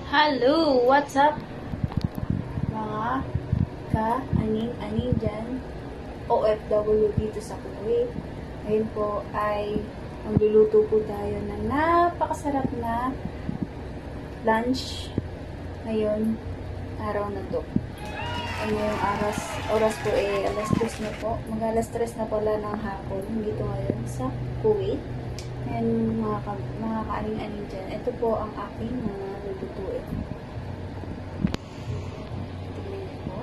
Hello! What's up? Mga ka-aning-aning dyan, OFW dito sa Kuwait. Ngayon po ay magluluto po tayo ng napakasarap na lunch ngayon, araw na to. Ay ngayong oras po alas 3 na po. Mag-alas 3 na pala ng hapon dito ngayon sa Kuwait. And mga ka-aning-aning dyan, ito po ang aking mga lulutuin. Tingnan niyo po.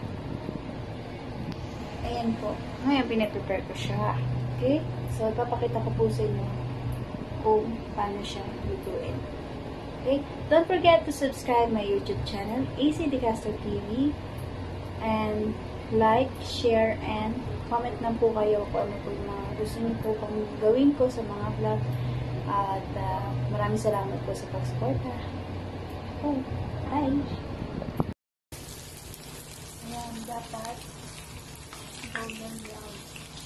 Ayan po. Ngayon, pinaprepare ko siya. Okay? So, ipapakita ko po sa inyo kung paano siya lutuin. Okay? Don't forget to subscribe my YouTube channel, AC De Castro TV. And like, share, and comment lang po kayo kung ano po yung mga gusto niyo po kung gawin ko sa mga vlog. At maraming salamat po sa pag-suporta. Oh, bye! Ayan, dapat golden brown.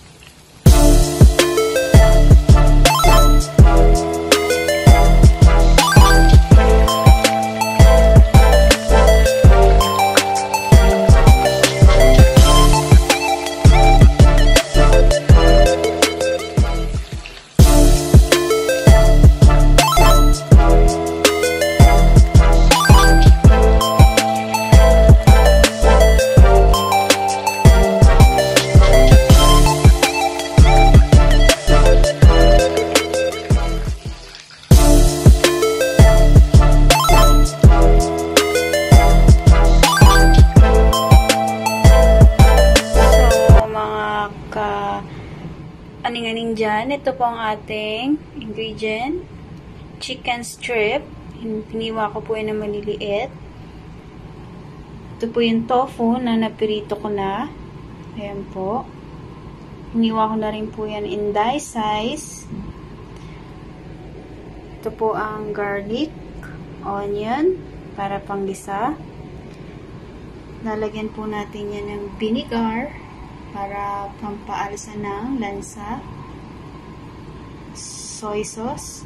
Aning-aning dyan, ito po ang ating ingredient. Chicken strip. Hiniwa ko po yan na maliliit. Ito po yung tofu na napirito ko na. Ayan po. Hiniwa ko na rin po yan in dice size. Ito po ang garlic, onion, para panggisa. Lalagyan po natin yan ng vinegar para pampaalsa ng lansa. Soy sauce.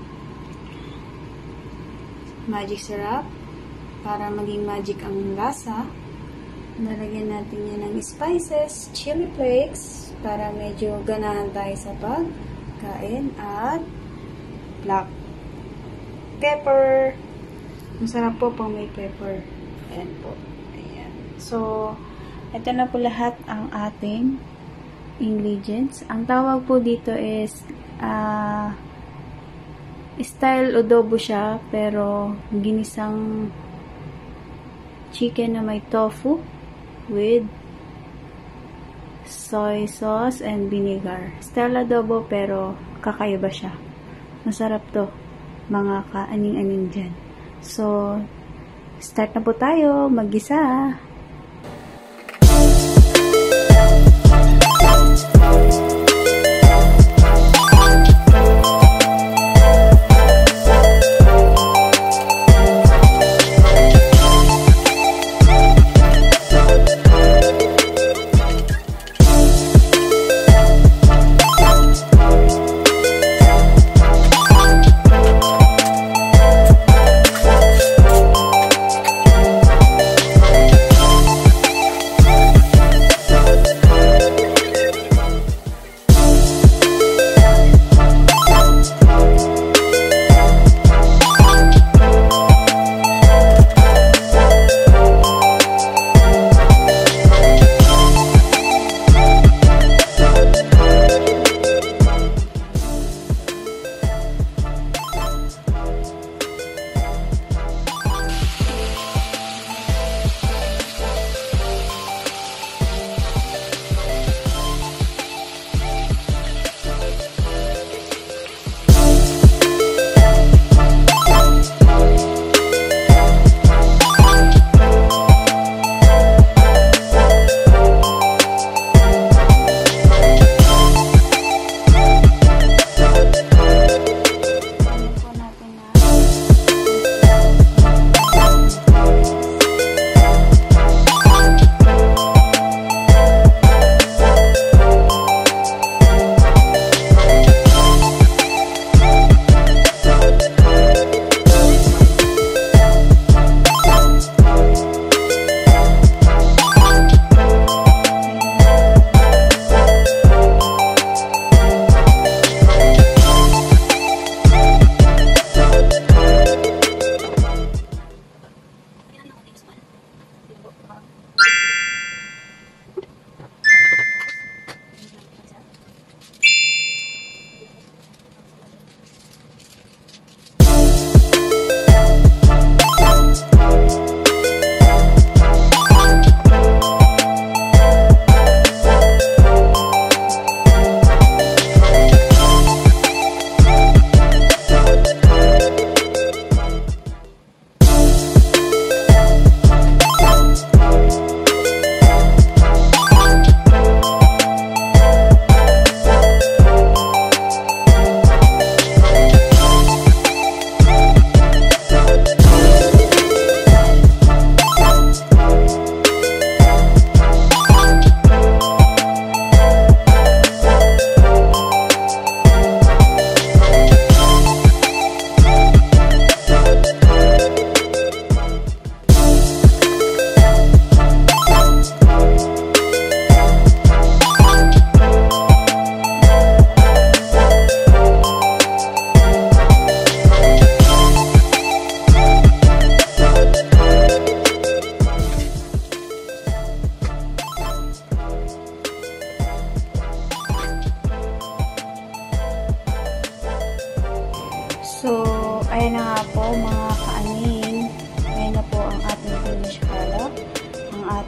Magic syrup para maging magic ang lasa. Nalagyan natin yan ng spices, chili flakes para medyo ganahan tayo sa pagkain, at black pepper. Masarap po pang may pepper. Ayan po. Ayan. So, ito na po lahat ang ating ingredients. Ang tawag po dito is style adobo siya, pero ginisang chicken na may tofu with soy sauce and vinegar. Style adobo pero kakaiba siya. Masarap to, mga ka-aning-aning dyan. So, start na po tayo maggisa.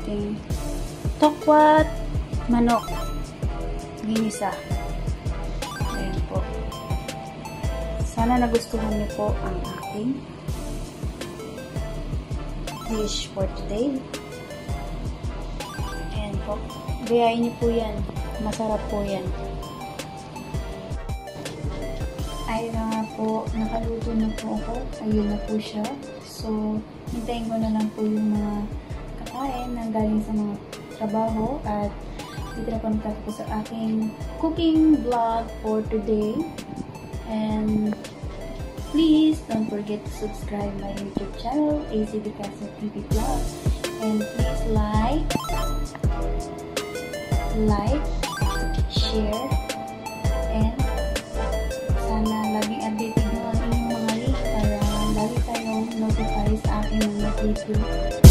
ating tokwat manok ginisa. Ayan po. Sana nagustuhan niyo po ang aking dish for today. Ayan po. Gayain niyo po yan. Masarap po yan. Ay nga po, nakaluto na po ako. Ayun na po siya. So, hintayin ko na lang po yung mga kakain na galing sa mga trabaho. At dito na po natapos sa aking cooking vlog for today. And please don't forget to subscribe my YouTube channel, ACB Castle TV Vlog. And please like, share, and sana laging updated nyo ang inyong mga link para lagi tayong notify sa aking mga video.